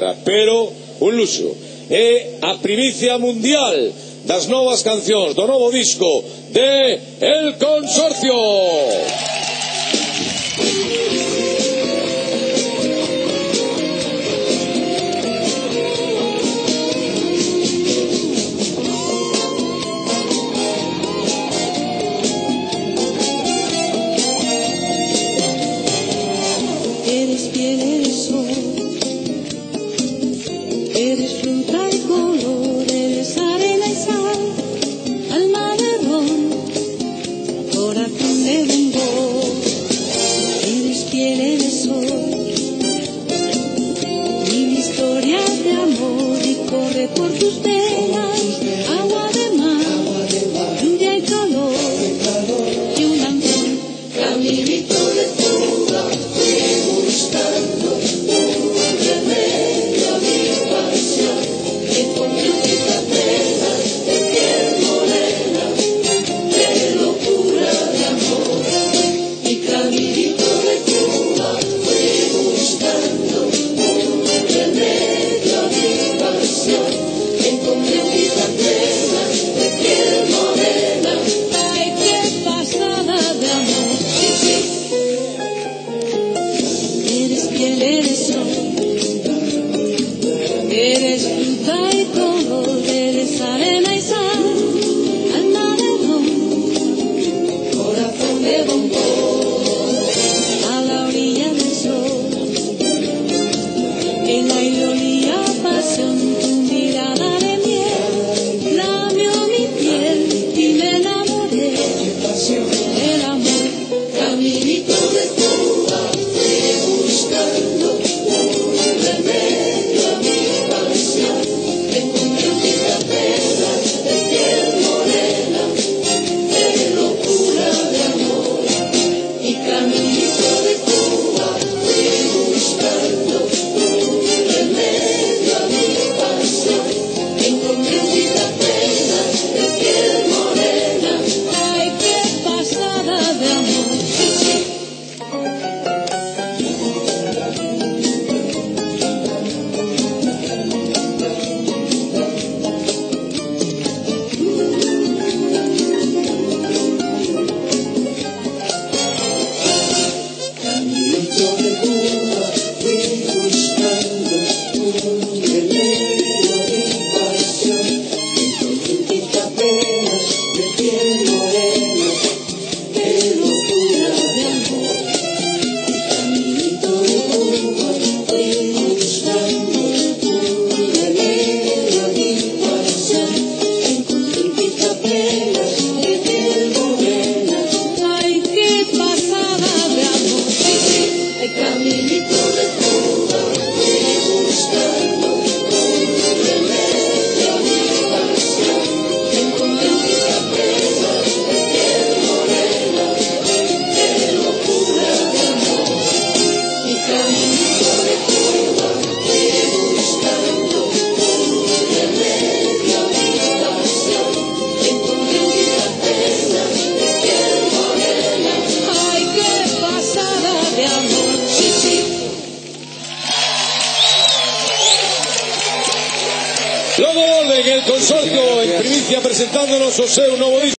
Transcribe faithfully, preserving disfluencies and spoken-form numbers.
pero un luxo. É a primicia mundial das novas cancións do novo disco de El Consorcio. Eres piel, eres sol, eres fruta y color, eres arena y sal, alma de ron, corazón de bombo. Eres piel, eres sol, mil historias de amor y corre por tus venas, agua de mar, lluvia y calor, y un ángel, caminito de Cuba. Buscando un remedio a mi pasión, encontré un pena de piel morena, de locura de amor. Mi caminito de Cuba fui buscando un remedio a mi pasión, encontré un pena de piel morena. Ay, qué pasada de amor. Eres sol, eres fruta y color, eres arena y sal, alma de ron, corazón de bombón, a la orilla del sol, en la ironía pasión, tu mirada de miel, lamió mi piel y me enamoré, el amor, caminito de Cuba, fui buscando un remedio a mi pasión, encontré un pena de piel morena, de locura de amor. Mi caminito de Cuba fui buscando un remedio a mi pasión, encontré un pena de piel morena. Ay, qué pasada de amor. Caminito de Cuba, fui buscando un remedio a mi pasión, encontré un quitapenas de piel morena, de locura de amor. Caminito de Cuba, fui buscando un remedio a mi pasión, encontré un quitapenas de piel morena. Ay, qué pasada de amor. El caminito de Cuba, fui buscando un remedio a mi pasión, encontré un quitapenas de piel morena, de locura de amor. Mi caminito de Cuba, fui buscando un remedio a mi pasión, encontré un quitapenas de piel morena. Ay, qué pasada de amor. Logo de El Consorcio en primicia presentándonos o seu novo disco.